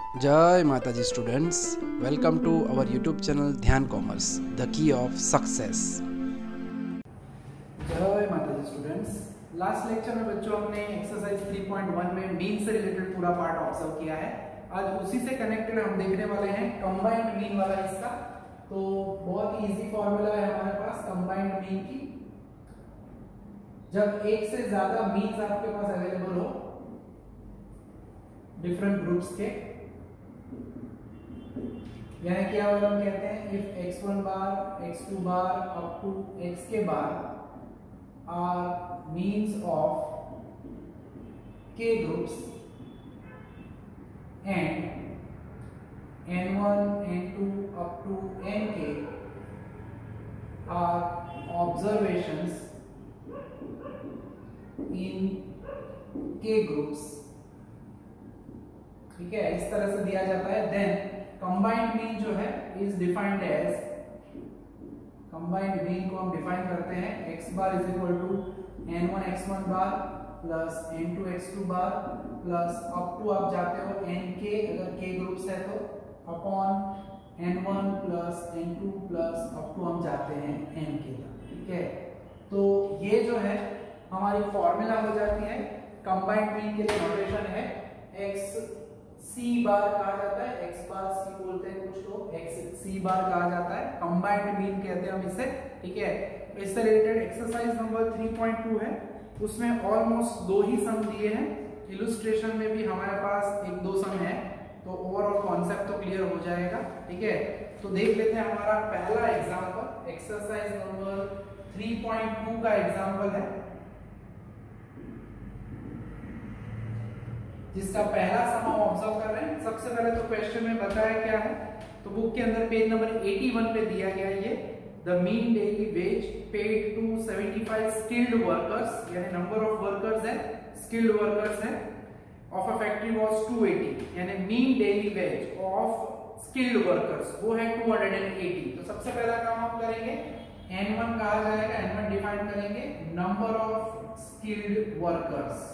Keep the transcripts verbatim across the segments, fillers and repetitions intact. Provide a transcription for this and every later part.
जय माता जी students, welcome to our YouTube channel Dhyan commerce, the key of success. जय माता जी स्टूडेंट्स, लास्ट लेक्चर में बच्चों हमने एक्सरसाइज थ्री पॉइंट वन में मीन से रिलेटेड पूरा पार्ट ऑब्जर्व किया है। आज उसी से कनेक्टेड हम देखने वाले हैं कंबाइंड मीन वाला हिस्सा। तो बहुत इजी फॉर्मूला है हमारे पास कंबाइंड मीन की। जब एक से ज्यादा मीन्स आपके पास अवेलेबल हो डिफरेंट ग्रुप्स के, यानी क्या हम कहते हैं if x one bar x two bar up to x k bar are means of k groups and n one n two up to n k are observations in k groups. ठीक है, इस तरह से दिया जाता है। Then combined mean जो है is defined as, combined mean को हम डिफाइन करते हैं x bar is equal to n one x one bar plus n two x two bar plus up to आप जाते हो nk, अगर k ग्रुप्स है तो upon n one plus n two plus up to हम जाते हैं nk तक। ठीक है, तो ये जो है हमारी फॉर्मूला हो जाती है। कंबाइंड मीन के लिए नोटेशन है x सी बार कहा जाता है, x बार सी बोलते हैं कुछ लोग, x सी बार कहा जाता है, कंबाइंड मीन कहते हैं हम इसे। ठीक है, इससे related exercise number three point two है, उसमें ऑलमोस्ट दो ही सम दिए हैं। इलुस्ट्रेशन में भी हमारे पास एक दो सम है, तो ओवरऑल कॉन्सेप्ट तो क्लियर हो जाएगा। ठीक है, तो देख लेते हैं हमारा पहला example, exercise number three point two का एग्जांपल है, जिसका पहला सम हम ऑब्जर्व कर रहे हैं। सबसे पहले तो क्वेश्चन में बताया क्या है, तो बुक के अंदर पेज नंबर इक्यासी पे दिया गया है ये the mean daily wage paid to seventy five skilled workers, यानी नंबर ऑफ वर्कर्स है, स्किल्ड वर्कर्स है, of a factory was two eighty, यानी mean daily wage of skilled workers वो है टू एटी। तो सबसे पहला काम हम करेंगे एन वन कहा जाएगा, एन वन डिफाइन करेंगे नंबर ऑफ स्किल्ड वर्कर्स,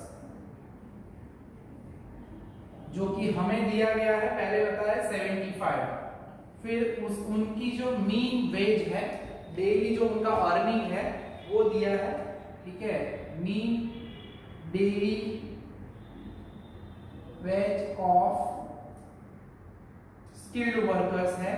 जो कि हमें दिया गया है, पहले बताया सेवेंटी फाइव। फिर उस उनकी जो मीन वेज है, डेली जो उनका अर्निंग है वो दिया है। ठीक है, mean daily wage of skilled workers है,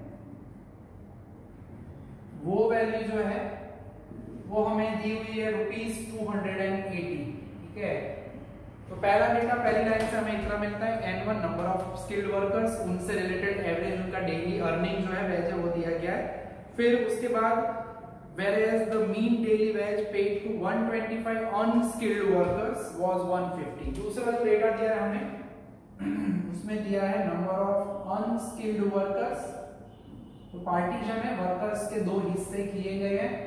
वो वैल्यू जो है वो हमें दी हुई है rupees two hundred and eighty. ठीक है, तो पहला डेटा पहली लाइन से हमें इतना मिलता है n one number of skilled workers, उनसे रिलेटेड एवरेज उनका डेली अर्निंग जो है वेज है वो दिया गया है। फिर उसके बाद whereas the mean daily wage paid to one twenty-five unskilled workers was one fifty। दूसरा जो डेटा दिया है हमें उसमें दिया है नंबर ऑफ अनस्किल्ड वर्कर्स, तो पार्टीशन है, वर्कर्स के दो हिस्से किए गए हैं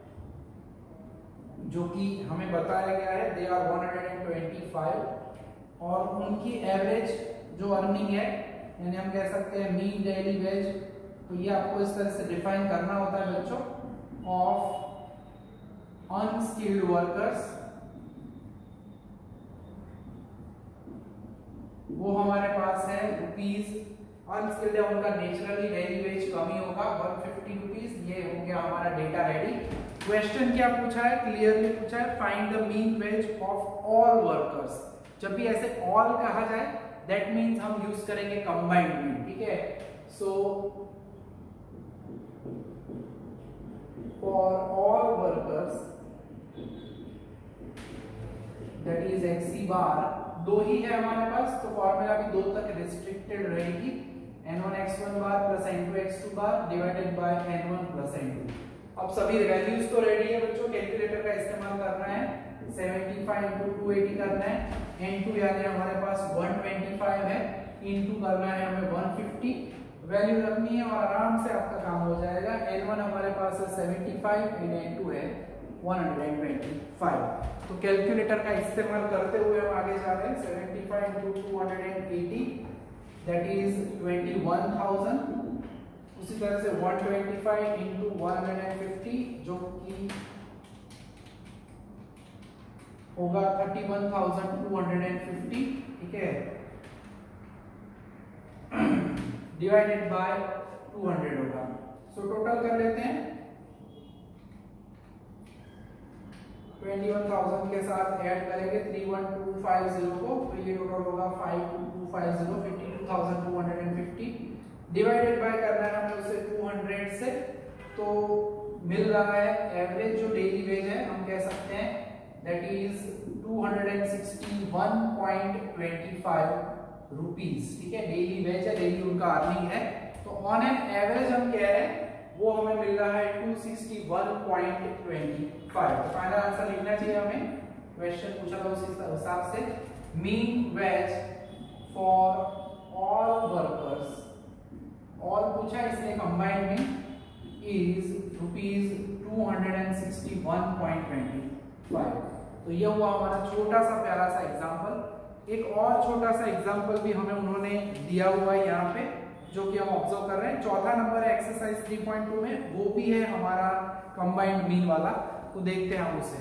जो कि हमें बताया गया है they are one twenty five, और उनकी एवरेज जो अर्निंग है, यानी हम कह सकते हैं मीन डेली वेज, तो ये आपको इस तरह से डिफाइन करना होता है बच्चों, ऑफ अनस्किल्ड वर्कर्स, वो हमारे पास है रुपीज, अनस्किल्ड है उनका नेचुरली डेली वेज कम ही होगा वन फिफ्टी रुपीज। ये हो गया हमारा डेटा रेडी। क्वेश्चन क्या पूछा है, क्लियरली पूछा है find the mean wage of all workers. जब भी ऐसे ऑल कहा जाए दैट मींस हम यूज करेंगे कंबाइंड मीन। ठीक है, so for all workers that is x bar, दो ही है हमारे पास, तो फॉर्मूला भी दो तक रिस्ट्रिक्टेड रहेगी, n one x one bar plus n two x two bar divided by n one plus n two. अब सभी वैल्यूज तो रेडी है बच्चों, कैलकुलेटर का इस्तेमाल करना है, seventy five into two eighty करना है, एन टू यानी हमारे पास वन ट्वेंटी फाइव है, इनटू करना है हमें वन फिफ्टी, वैल्यू रखनी है और आराम से आपका काम हो जाएगा। एन वन हमारे पास है seventy five and n two है वन ट्वेंटी फाइव। तो कैलकुलेटर का इस्तेमाल करते हुए हम आगे जा रहे हैं, seventy five into two eighty that is twenty one thousand, उसी तरह से one twenty five into one fifty जो कि होगा thirty one thousand two hundred fifty. ठीक है, डिवाइडेड बाय टू हंड्रेड होगा। सो so, टोटल कर लेते हैं, इक्कीस हज़ार के साथ ऐड करेंगे three one two five zero को, तो ये टोटल होगा five two two five zero, fifty two thousand two hundred fifty, divided by करना है हमें उसे टू हंड्रेड से, तो मिल रहा है एवरेज जो डेली वेज है हम कह सकते हैं that is two sixty one point two five rupees. ठीक है, डेली वेज है, डेली उनका अर्निंग है, तो ऑन एन एवरेज हम कह रहे हैं वो हमें मिल रहा है two sixty one point two five. तो फाइनल आंसर लिखना चाहिए हमें, क्वेश्चन पूछा था उसी हिसाब से, mean wage for all workers, all पूछा इसलिए कंबाइंड में, is rupees two sixty one point two five. तो ये हुआ हमारा छोटा सा प्यारा सा एग्जांपल। एक और छोटा सा एग्जांपल भी हमें उन्होंने दिया हुआ है यहाँ पे, जो कि हम ऑब्जर्व कर रहे हैं। चौथा नंबर है एक्सरसाइज थ्री पॉइंट टू में, वो भी है हमारा कंबाइंड मीन वाला, तो देखते हैं हम उसे।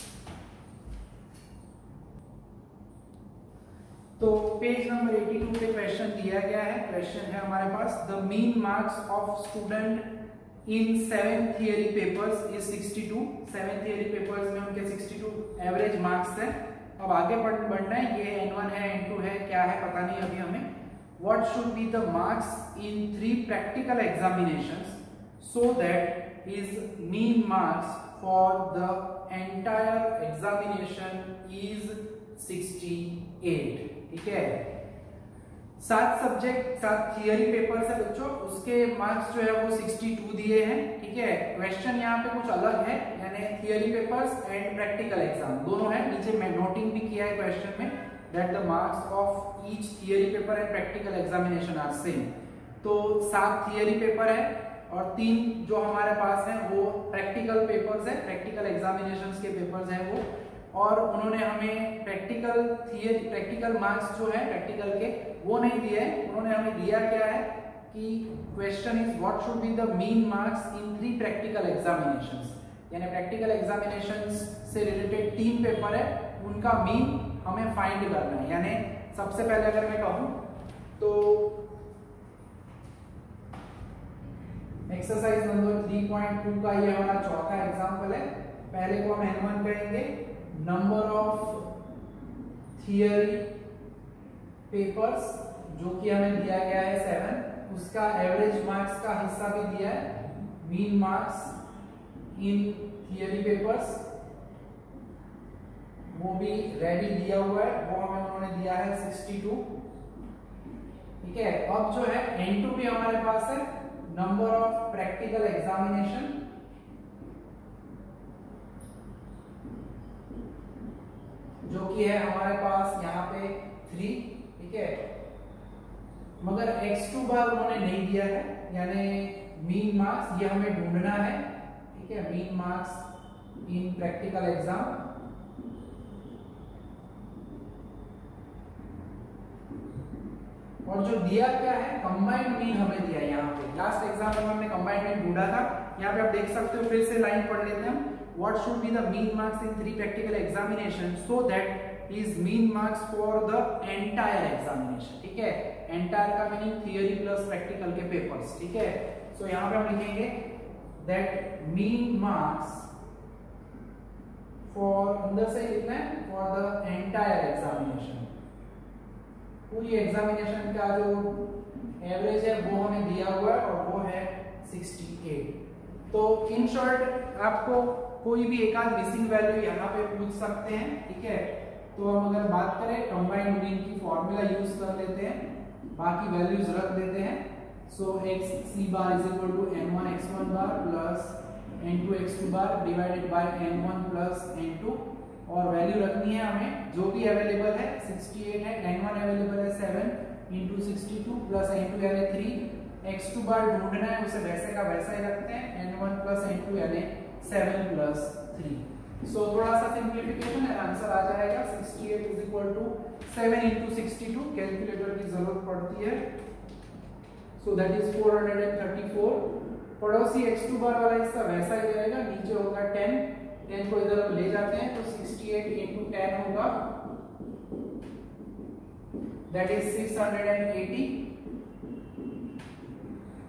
तो पेज नंबर बयासी पे क्वेश्चन दिया गया है। क्वेश्चन है हमारे पास, the mean marks of student in seven theory papers is sixty two. Seven theory papers में उनके सिक्सटी टू एवरेज मार्क्स है। अब आगे बढ़ना है, ये एन वन है, एन टू है, क्या है पता नहीं अभी हमें। What should be the marks in three practical examinations so that his mean marks for the entire examination is sixty-eight? ठीक है, सात सब्जेक्ट सात थियरी पेपर्स है बच्चों, उसके मार्क्स जो है वो सिक्सटी टू दिए हैं। ठीक है, क्वेश्चन यहाँ पे कुछ अलग है, यानी theory papers and practical exam दोनों है। नीचे मैं नोटिंग भी किया है क्वेश्चन में that the marks of each theory paper and practical examination are same। तो सात थियरी पेपर है और तीन जो हमारे पास है वो प्रैक्टिकल पेपर्स है, प्रैक्टिकल एग्जामिनेशंस के पेपर्स हैं वो। और उन्होंने हमें प्रैक्टिकल थियरी प्रैक्टिकल मार्क्स जो है प्रैक्टिकल के वो नहीं दिए हैं, उन्होंने हमें दिया क्या है कि question is what should be the mean marks in three practical examinations, यानी प्रैक्टिकल एग्जामिनेशंस से रिलेटेड तीन पेपर है, उनका मीन हमें फाइंड करना है। यानी सबसे पहले अगर मैं कहूं तो exercise number three point two का ये हमारा चौथा एग्जांपल है। पहले को हम एन वन कहेंगे, नंबर ऑफ थियरी पेपर्स जो कि हमें दिया गया है सेवन, उसका एवरेज मार्क्स का हिस्सा भी दिया है, mean marks in theory papers वो भी रेडी दिया हुआ है, वो हमें उन्होंने दिया है सिक्सटी टू। ठीक है, अब जो है एन टू भी हमारे पास है, नंबर ऑफ प्रैक्टिकल एग्जामिनेशन जो कि है हमारे पास यहाँ पे थ्री। ठीक है, मगर एक्स टू बार उन्होंने नहीं दिया है, यानी मीन मार्क्स ये हमें ढूंढना है। ठीक है, mean marks in practical exam, और जो दिया क्या है कंबाइंड मीन हमें दिया है यहाँ पे। लास्ट एग्जाम में हमने कंबाइंड मीन ढूंढा था, यहाँ पे आप देख सकते हो, फिर से लाइन पढ़ लेते हैं हम। What should be the mean marks in three practical examination so that his mean marks for the entire examination. ठीक है, एंटायर का मीनिंग थियरी प्लस प्रैक्टिकल के पेपर्स। ठीक है, सो so, यहाँ पे हम लिखेंगे दैट मीन मार्क्स फॉर, अंदर से लिखना है, फॉर द एंटायर एग्जामिनेशन, पूरी एग्जामिनेशन का जो एवरेज है वो हमें दिया हुआ है और वो है सिक्सटी एट। तो इन शॉर्ट आपको कोई भी एक आध मिसिंग वैल्यू यहाँ पे पूछ सकते हैं। ठीक है, तो हम अगर बात करें कंबाइंड मीन की फॉर्मूला यूज कर लेते हैं, बाकी वैल्यूज रख देते हैं। So x c bar is equal to n one x one bar plus n two x two bar divided by n one plus n two, और वैल्यू रखनी है हमें जो भी अवेलेबल है, सिक्सटी एट है, एन वन अवेलेबल है seven into sixty two plus n two यानी थ्री, एक्स टू बार ढूंढना है उसे वैसे का वैसा ही रखते हैं, n one plus n two यानी सेवन प्लस थ्री। सो थोड़ा सा सिंप्लीफिकेशन है, आंसर आ जाएगा sixty eight is equal to seven into sixty two, calculator की जरूरत पड़ती है। So that is four hundred thirty four. पड़ोसी एक्स टू बार वाला हिस्सा वैसा ही रहेगा, नीचे होगा टेन, टेन को इधर ले जाते हैं तो सिक्सटी एट इंटू टेन होगा, that is six hundred eighty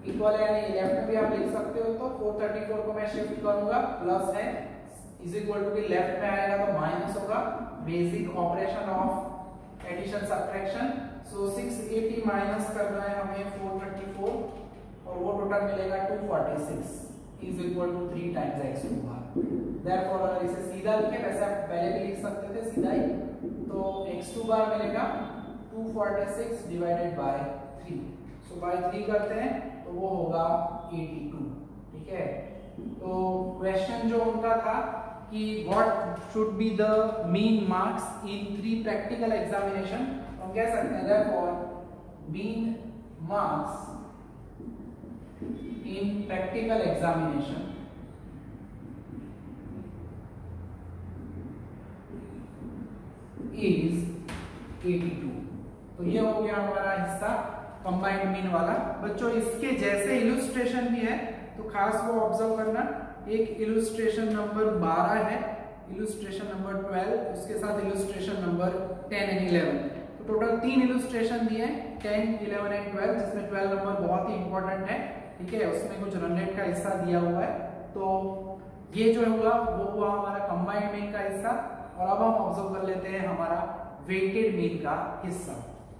equal है यानी लेफ्ट में भी आप लिख सकते हो, तो फोर थर्टी फोर को मैं शिफ्ट करूंगा, प्लस है इज इक्वल टू कि लेफ्ट में आएगा तो माइनस होगा, basic operation of addition subtraction. So six eighty minus करना है हमें फोर थर्टी फोर और वो टोटल मिलेगा two forty six is equal to three times x two bar. Therefore अगर इसे सीधा लिखे, वैसे आप पहले भी लिख सकते थे सीधा ही, तो एक्स टू बार मिलेगा two forty six divided by three. So by three करते हैं तो वो होगा एटी टू। ठीक है, तो क्वेश्चन जो उनका था कि what should be the mean marks in three practical examination, हम कह सकते हैं therefore mean marks in practical examination is eighty two. तो ये हो गया हमारा हिस्सा कंबाइंड मीन वाला। बच्चों इसके जैसे इलुस्ट्रेशन भी है तो खास वो ऑब्जर्व करना, एक इलुस्ट्रेशन नंबर बारह है, इलुस्ट्रेशन नंबर ट्वेल्व, उसके साथ illustration number ten and eleven. तो टोटल तीन इलुस्ट्रेशन दिए हैं, टेन, इलेवन एंड ट्वेल्व, जिसमें ट्वेल्व नंबर बहुत ही इंपॉर्टेंट है। ठीक है, उसमें कुछ रन रेट का हिस्सा दिया हुआ है। तो ये जो हुआ वो हुआ हमारा कंबाइंड मीन का हिस्सा। और अब हम ऑब्जर्व कर लेते हैं हमारा वेटेड मीन का हिस्सा।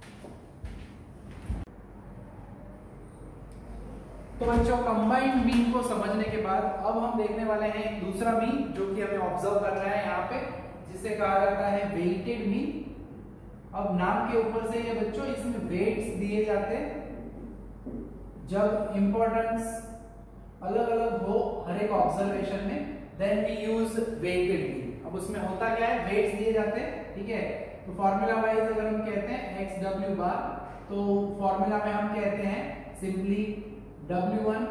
तो बच्चों कंबाइंड मीन को समझने के बाद अब हम देखने वाले हैं एक दूसरा मीन जो कि हमें ऑब्जर्व करना है यहाँ पे, जिसे कहा जाता है वेटेड मीन। अब नाम के ऊपर से ये बच्चों इसमें वेट्स दिए जाते हैं जब इंपॉर्टेंस अलग अलग हो हर एक ऑब्जर्वेशन में, then we use weighted mean. अब उसमें होता क्या है, वेट्स दिए जाते हैं। ठीक है, तो फॉर्मूला वाइज अगर हम कहते हैं एक्स डब्ल्यू बार, तो फॉर्मूला में हम कहते हैं simply W one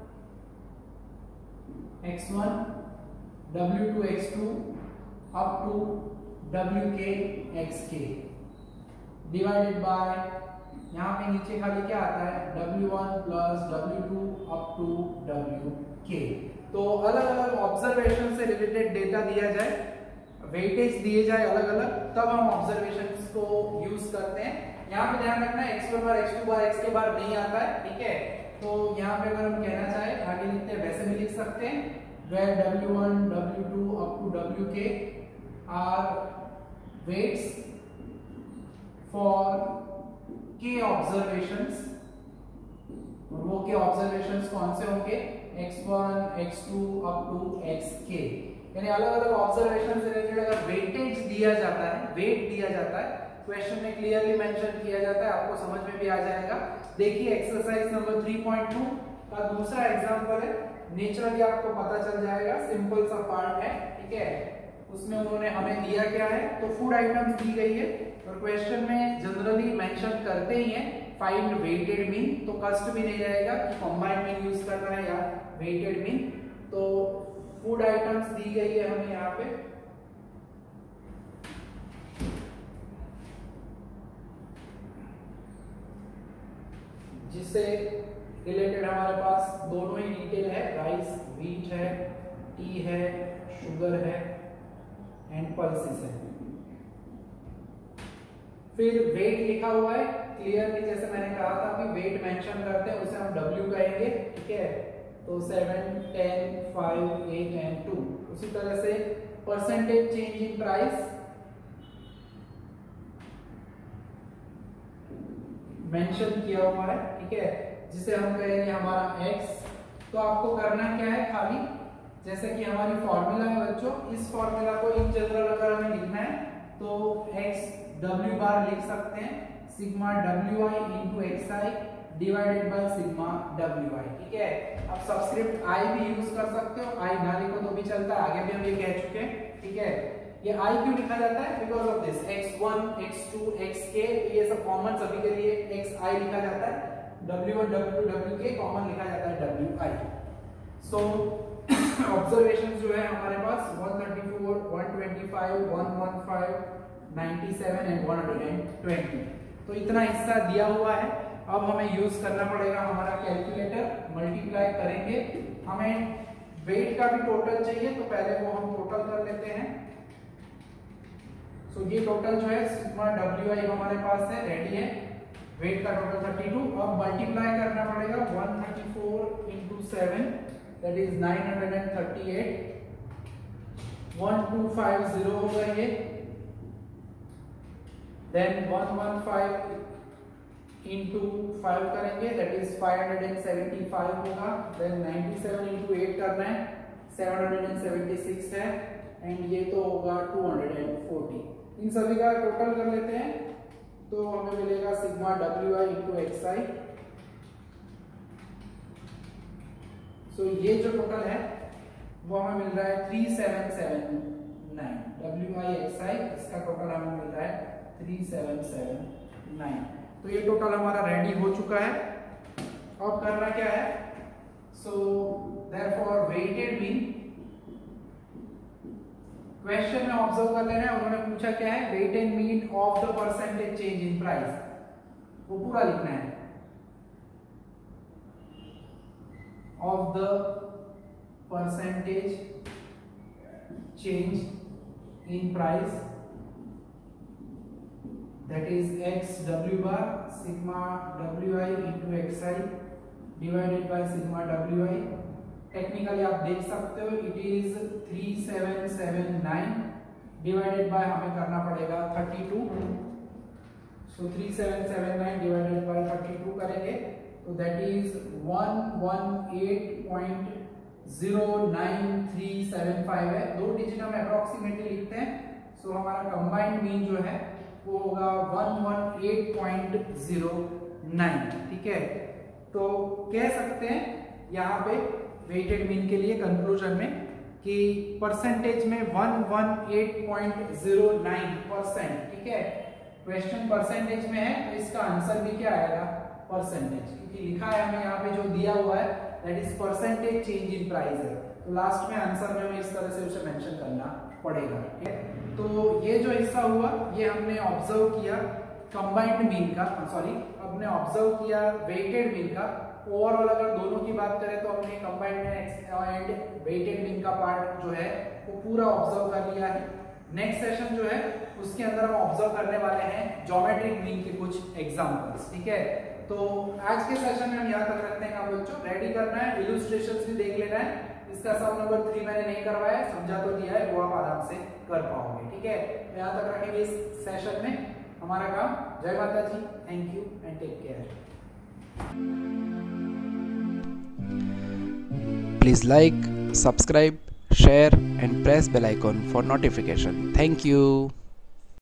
x one, W two x two up to W K X K divided by, यहाँ पे नीचे खाली क्या आता है, W one plus W two up to W K. तो अलग अलग ऑब्जर्वेशन से रिलेटेड डेटा दिया जाए, वेटेज दिए जाए अलग अलग, तब हम ऑब्जर्वेशंस को यूज करते हैं। यहाँ पे ध्यान रखना x one bar, x two bar, x k bar नहीं आता है। ठीक है, तो यहाँ पे अगर हम कहना चाहे आगे लिखते हैं वैसे भी लिख सकते हैं, where W one, W two up to W K are weights for k observations। और वो k observations कौन से होंगे, x one, x two up to xk। यानी अलग अलग ऑब्जर्वेशन से रिलेटेड अगर वेटेज दिया जाता है, वेट दिया जाता है, क्वेश्चन में क्लियरली मेंशन किया जाता है, आपको समझ में भी आ जाएगा। देखिए exercise number three point two का दूसरा एग्जांपल है, नेचुरली आपको पता चल जाएगा, सिंपल सा पार्ट है। ठीक है, उसमें उन्होंने हमें दिया क्या है, तो फूड आइटम्स दी गई है और क्वेश्चन में जनरली मेंशन करते ही है फाइंड वेटेड मीन, तो कष्ट भी नहीं रहेगा कि कंबाइंड मीन यूज करना है या वेटेड मीन। तो फूड आइटम्स दी गई है हमें यहाँ पे, जिससे रिलेटेड हमारे पास दोनों ही डिटेल है, राइस, व्हीट है, टी है, शुगर है एंड पल्सेस है। फिर वेट लिखा हुआ है क्लियरली, जैसे मैंने कहा था कि वेट मेंशन करते हैं उसे हम डब्ल्यू कहेंगे। ठीक है, तो seven, ten, five, eight and two. उसी तरह से percentage change in price mention किया हुआ है। ठीक है, जिसे हम कहेंगे हमारा x। तो आपको करना क्या है, खाली जैसे कि हमारी फॉर्मूला है बच्चों, इस फॉर्मूला को इन जनरल अगर हमें लिखना है तो x w बार लिख सकते हैं, sigma wi into xi divided by sigma wi। ठीक है, अब सबस्क्रिप्ट i भी यूज कर सकते हो, i ना लिखो तो भी चलता है, आगे भी हम ये कह चुके हैं। ठीक है, ये i क्यों लिखा जाता है, because of this x one, x two, xk, ये सब कॉमन सभी के लिए xi लिखा जाता है, डब्ल्यू वन, डब्ल्यू टू, डब्ल्यूk कॉमन लिखा जाता है wi। सो ऑब्जर्वेशंस जो है हमारे पास one thirty four, one twenty five, one fifteen, ninety seven and one twenty. तो इतना हिस्सा दिया हुआ है। अब हमें यूज करना पड़ेगा हमारा कैलकुलेटर, मल्टीप्लाई करेंगे। हमें वेट का भी टोटल चाहिए, तो पहले वो हम टोटल कर लेते हैं। सो so, ये टोटल जो है सिग्मा डब्ल्यू आई हमारे पास है, रेडी है। वेट का टोटल थर्टी टू। अब मल्टीप्लाई करना पड़ेगा one thirty four into seven, that is nine hundred thirty eight. One two five zero होगा ये, then one one five into five करेंगे, that is five hundred seventy five होगा। Then ninety seven into eight करना है, seven hundred seventy six है, and ये तो होगा टू हंड्रेड फोर्टी। इन सभी का टोटल कर लेते हैं, तो हमें मिलेगा सिग्मा डब्ल्यू i into x i. So ये जो टोटल है वो हमें मिल रहा है थ्री सेवन सेवन नाइन। डब्ल्यू आई एक्स आई, इसका टोटल हमें मिल रहा है थ्री सेवन सेवन नाइन। तो ये टोटल हमारा रेडी हो चुका है। अब करना क्या है, so therefore weighted mean, question में ऑब्जर्व कर लेना है, उन्होंने पूछा क्या है, weighted mean of the percentage change in price, वो पूरा लिखना है। Of the percentage change in price, that is x w bar sigma wi into xi divided by sigma wi। Technically आप देख सकते हो it is three seven seven nine divided by हमें करना पड़ेगा thirty two. So three seven seven nine divided by thirty two करेंगे तो that is one one eight point zero nine three seven five है। दो डिजिट हम approximately लिखते हैं। सो so, हमारा कंबाइंड मीन जो है वो होगा one one eight point zero nine. ठीक है, तो कह सकते हैं यहाँ पे वेटेड मीन के लिए कंक्लूजन में कि परसेंटेज में one one eight point zero nine percent. ठीक है, क्वेश्चन परसेंटेज में है तो इसका आंसर भी क्या आएगा, परसेंटेज, क्योंकि लिखा है हमें यहाँ पे जो दिया हुआ है that is percentage change in price है, तो लास्ट में आंसर में हमें इस तरह से उसे मेंशन करना पड़ेगा। ठीक है, तो ये जो हिस्सा हुआ ये हमने ऑब्जर्व किया कंबाइंड मीन का, सॉरी हमने ऑब्जर्व किया वेटेड मीन का। ओवरऑल अगर दोनों की बात करें तो हमने कंबाइंड एंड वेटेड मीन का पार्ट जो है वो पूरा ऑब्जर्व कर लिया है। नेक्स्ट सेशन जो है उसके अंदर हम ऑब्जर्व करने वाले हैं ज्योमेट्रिक मीन के कुछ एग्जांपल्स। ठीक है, तो आज के सेशन में हम यहाँ तक रखते हैं बच्चों। रेडी करना है, इलस्ट्रेशंस भी देख लेना है। इसका सम नंबर थ्री मैंने नहीं करवाया है, समझा तो दिया है, वो आप आराम से कर पाओगे। ठीक है, तो यहाँ तक रखेंगे इस सेशन में हमारा काम। जय माता ji, thank you and take care. Please like, subscribe, share and press bell icon for notification. Thank you.